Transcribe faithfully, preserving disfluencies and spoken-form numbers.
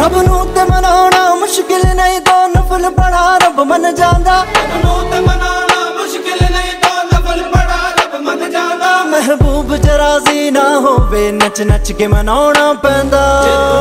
रब नूं ते मनाउणा मुश्किल नहीं, तो नफल बड़ा रब मन जांदा। रब नूं ते मनाउणा मुश्किल नहीं, तो नफल बड़ा रब मन जांदा। महबूब च राज़ी ना होवे, नच नच के मनाउणा पैंदा।